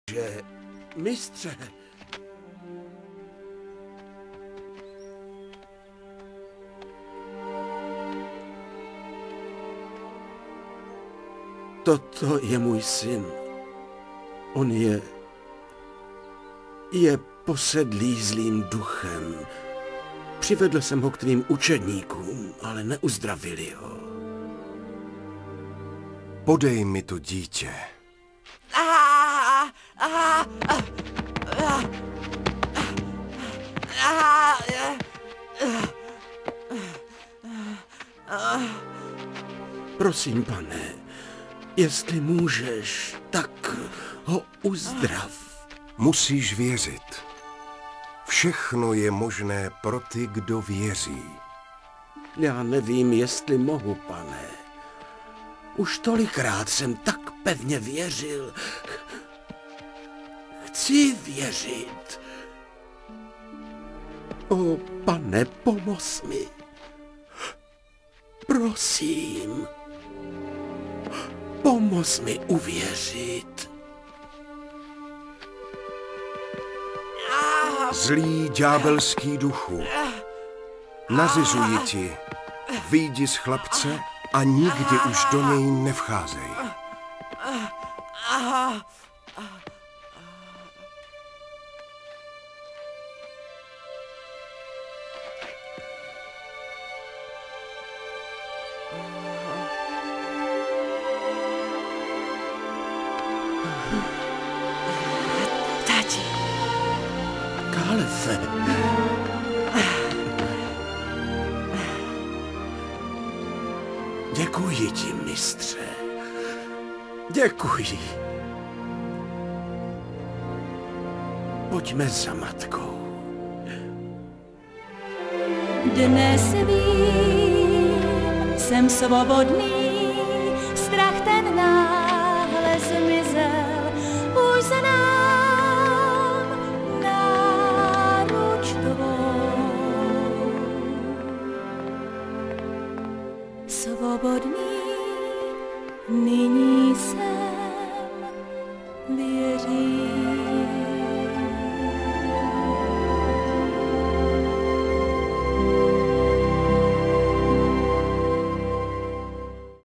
Že, mistře, toto je můj syn. On je posedlý zlým duchem. Přivedl jsem ho k tvým učedníkům, ale neuzdravili ho. Podej mi to dítě. Prosím, pane, jestli můžeš, tak ho uzdrav. Musíš věřit. Všechno je možné pro ty, kdo věří. Já nevím, jestli mohu, pane. Už tolikrát jsem tak pevně věřil. Chci věřit. O, pane, pomoz mi. Prosím. Pomoz mi uvěřit. Zlý ďábelský duchu, nařizuji ti, vyjdi z chlapce a nikdy už do něj nevcházej. Tati. Kálefe. Děkuji ti, mistře. Děkuji. Pojďme za matkou. Dnes vím, jsem svobodný, strach ten náhle zmizel, už znám náruč tvou. Svobodný nyní jsem, věřím.